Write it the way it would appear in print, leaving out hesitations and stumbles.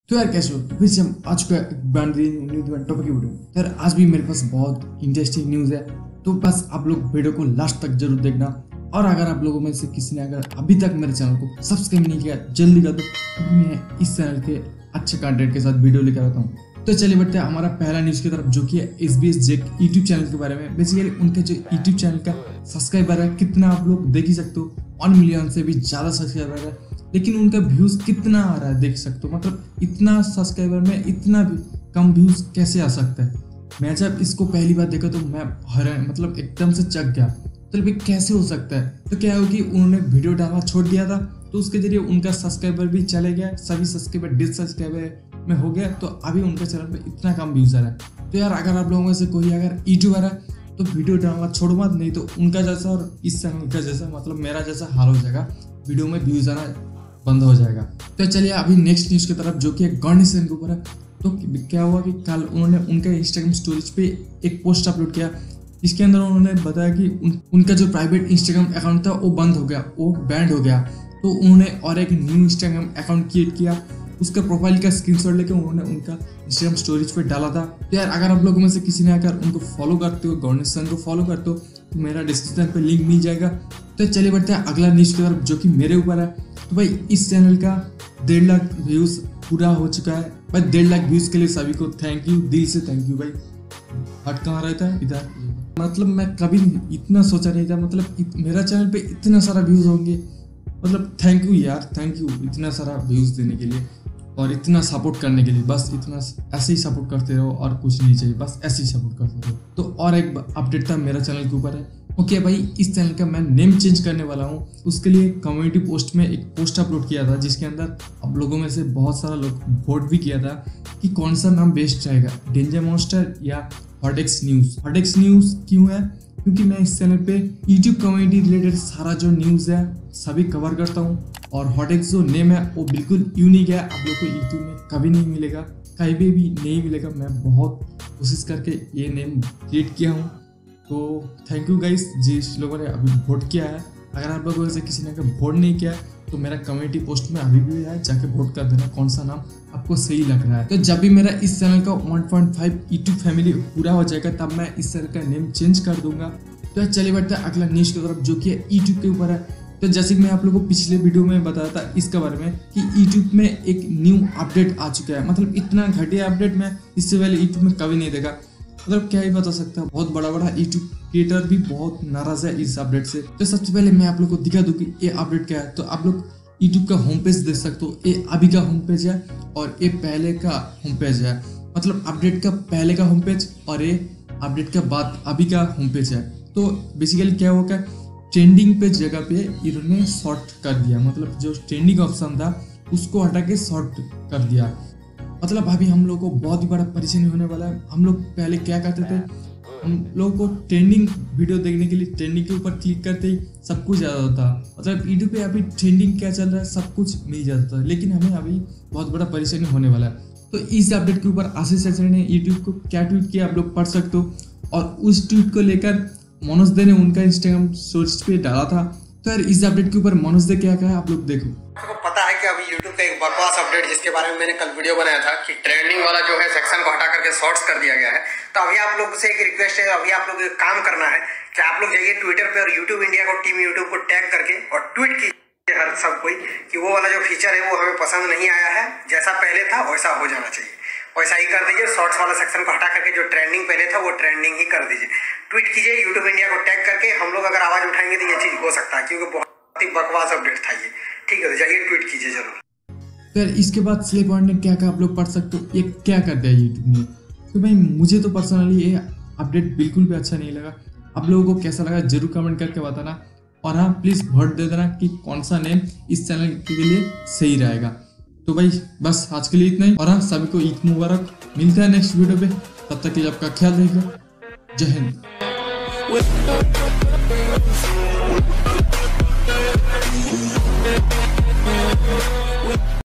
तो यार कैसे हो? फिर से हम आ चुका है टॉपिक की वीडियो। तो यार आज भी मेरे पास बहुत इंटरेस्टिंग न्यूज़ है, तो बस आप लोग वीडियो को लास्ट तक जरूर देखना। और अगर आप लोगों में से किसी ने अगर अभी तक मेरे चैनल को सब्सक्राइब नहीं किया जल्दी कर दो, क्योंकि मैं इस चैनल के अच्छे कंटेंट के साथ वीडियो लेकर आता हूँ। तो चलिए बढ़ते हैं हमारा पहला न्यूज़ की तरफ, जो कि है SBS जेक यूट्यूब चैनल के बारे में। बेसिकली उनके जो यूट्यूब चैनल का सब्सक्राइबर है कितना आप लोग देख ही सकते हो, 1 मिलियन से भी ज़्यादा सब्सक्राइबर है। लेकिन उनका व्यूज़ कितना आ रहा है देख सकते हो, मतलब इतना सब्सक्राइबर में इतना भी कम व्यूज़ कैसे आ सकता है। मैं जब इसको पहली बार देखा तो मैं हैरान, मतलब एकदम से चक गया, मतलब ये कैसे हो सकता है। तो क्या हो कि उन्होंने वीडियो डालना छोड़ दिया था, तो उसके जरिए उनका सब्सक्राइबर भी चले गया, सभी सब्सक्राइबर डिससब्सक्राइबर में हो गया, तो अभी उनके चैनल पे इतना कम व्यूज़ आ रहा है। तो यार अगर आप लोगों में से कोई अगर यूट्यूबर है तो वीडियो डालना छोड़ो मत, नहीं तो उनका जैसा और इस चैनल का जैसा, मतलब मेरा जैसा हाल हो जाएगा, वीडियो में व्यूज़ आना बंद हो जाएगा। तो चलिए अभी नेक्स्ट न्यूज़ की तरफ, जो कि गणेश के ऊपर है। तो क्या हुआ कि कल उन्होंने उनका इंस्टाग्राम स्टोरीज पे एक पोस्ट अपलोड किया। इसके अंदर उन्होंने बताया कि उनका जो प्राइवेट इंस्टाग्राम अकाउंट था वो बंद हो गया, वो बैंड हो गया। तो उन्होंने और एक न्यू इंस्टाग्राम अकाउंट क्रिएट किया, उसका प्रोफाइल का स्क्रीनशॉट लेके उन्होंने उनका इंस्टाग्राम स्टोरीज पे डाला था। तो यार अगर आप लोगों में से किसी ने अगर उनको फॉलो करते हो, गणेश को फॉलो करते हो, तो मेरा डिस्क्रिप्शन पे लिंक मिल जाएगा। तो चलिए बढ़ते हैं अगला न्यूज़ की तरफ, जो कि मेरे ऊपर है। तो भाई इस चैनल का 1.5 लाख व्यूज़ पूरा हो चुका है। भाई 1.5 लाख व्यूज़ के लिए सभी को थैंक यू, दिल से थैंक यू। भाई हट कहाँ रहता है इधर, मतलब मैं कभी इतना सोचा नहीं था, मतलब मेरा चैनल पे इतना सारा व्यूज़ होंगे। मतलब थैंक यू यार, थैंक यू इतना सारा व्यूज़ देने के लिए और इतना सपोर्ट करने के लिए। बस इतना ऐसे ही सपोर्ट करते रहो और कुछ नहीं चाहिए, बस ऐसे ही सपोर्ट करते रहो। तो और एक अपडेट था मेरा चैनल के ऊपर है। ओके भाई, इस चैनल का मैं नेम चेंज करने वाला हूँ। उसके लिए कम्युनिटी पोस्ट में एक पोस्ट अपलोड किया था, जिसके अंदर आप लोगों में से बहुत सारा लोग वोट भी किया था कि कौन सा नाम बेस्ट रहेगा, डेंजर मॉन्स्टर या हॉटेक्स न्यूज़। हॉटेक्स न्यूज़ क्यों है? क्योंकि मैं इस चैनल पे यूट्यूब कम्युनिटी रिलेटेड सारा जो न्यूज़ है सभी कवर करता हूँ। और हॉटेक्स जो नेम है वो बिल्कुल यूनिक है, आप लोग को यूट्यूब में कभी नहीं मिलेगा, कहीं भी नहीं मिलेगा। मैं बहुत कोशिश करके ये नेम क्रिएट किया हूँ। तो थैंक यू गाइस जिस लोगों ने अभी वोट किया है। अगर आप लोगों से किसी ने अगर वोट नहीं किया है तो मेरा कम्युनिटी पोस्ट में अभी भी है, जाके वोट कर देना कौन सा नाम आपको सही लग रहा है। तो जब भी मेरा इस चैनल का 1.5 यूट्यूब फैमिली पूरा हो जाएगा तब मैं इस चैनल का नेम चेंज कर दूंगा। तो चलिए बढ़ते हैं अगला न्यूज़ की तरफ, जो कि यूट्यूब के ऊपर है। तो जैसे कि मैं आप लोगों को पिछले वीडियो में बताया था इसके बारे में कि यूट्यूब में एक न्यू अपडेट आ चुका है। मतलब इतना घटिया अपडेट मैं इससे पहले यूट्यूब में कभी नहीं देखा, मतलब क्या ही बता सकता है। बहुत बड़ा बड़ा यूट्यूब क्रिएटर भी बहुत नाराज है इस अपडेट से। तो सबसे पहले मैं आप लोग को दिखा दूं कि ये अपडेट क्या है। तो आप लोग यूट्यूब का होम पेज देख सकते हो, ये अभी का होम पेज है और ये पहले का होम पेज है। मतलब अपडेट का पहले का होम पेज और ये अपडेट का बाद अभी का होम पेज है। तो बेसिकली क्या होगा, ट्रेंडिंग पे जगह पे इन्होंने शॉर्ट कर दिया, मतलब जो ट्रेंडिंग ऑप्शन था उसको हटा के शॉर्ट कर दिया। मतलब अभी हम लोग को बहुत ही बड़ा परेशानी होने वाला है। हम लोग पहले क्या करते थे, हम लोग को ट्रेंडिंग वीडियो देखने के लिए ट्रेंडिंग के ऊपर क्लिक करते ही सब कुछ आ जाता था। मतलब यूट्यूब पे अभी ट्रेंडिंग क्या चल रहा है सब कुछ मिल जाता था, लेकिन हमें अभी बहुत बड़ा परेशानी होने वाला है। तो इस अपडेट के ऊपर आशीष चंद्र ने यूट्यूब को क्या ट्वीट किया आप लोग पढ़ सकते हो, और उस ट्वीट को लेकर मनोज दे ने उनका इंस्टाग्राम स्टोरीज पे डाला था। तो यार इस अपडेट के ऊपर मनोज दे क्या कहा आप लोग देखो। आपको पता है कि अभी YouTube का एक बकवास अपडेट जिसके बारे में मैंने कल वीडियो बनाया था कि ट्रेंडिंग वाला जो है सेक्शन को हटा करके शॉर्ट्स कर दिया गया है। तो अभी आप लोग से एक रिक्वेस्ट है, अभी आप लोग एक काम करना है कि आप लोग जाइए ट्विटर पे और YouTube इंडिया को, टीम YouTube को टैग करके और ट्वीट कीजिए हर सब कोई कि वो वाला जो फीचर है वो हमें पसंद नहीं आया है, जैसा पहले था वैसा हो जाना चाहिए, वैसा ही कर दीजिए। शॉर्ट्स वाला सेक्शन को हटा करके जो ट्रेंडिंग पहले था वो ट्रेंडिंग ही कर दीजिए। ट्वीट कीजिए YouTube इंडिया को टैग करके, हम लोग अगर आवाज उठाएंगे तो ये चीज हो सकता है, क्योंकि बहुत ही बकवास अपडेट था ये। ठीक है, तो जाइए ट्वीट कीजिए जरूर। फिर इसके बाद स्ले पॉइंट ने क्या कहा आप लोग पढ़ सकते हो, ये क्या कर दिया यूट्यूब ने। तो भाई मुझे तो पर्सनली ये अपडेट बिल्कुल भी अच्छा नहीं लगा। आप लोगों को कैसा लगा जरूर कमेंट करके बताना, और हाँ प्लीज़ वोट दे देना कि कौन सा नेम इस चैनल के लिए सही रहेगा। तो भाई बस आज के लिए इतना ही, और हाँ सभी को ईद मुबारक। मिलते हैं नेक्स्ट वीडियो पे, तब तक के लिए आपका ख्याल रखिएगा। जय हिंद।